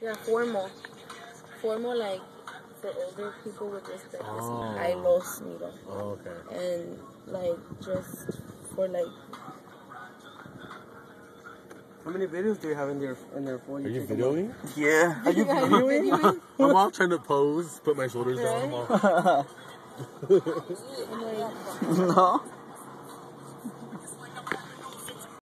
Yeah, formal. Formal, like, for older people with respect. I los miro. Oh, okay. And, like, just for, like... How many videos do you have in their phone? Are you videoing? Yeah. Are you videoing? I'm all trying to pose, put my shoulders down. I'm all... No.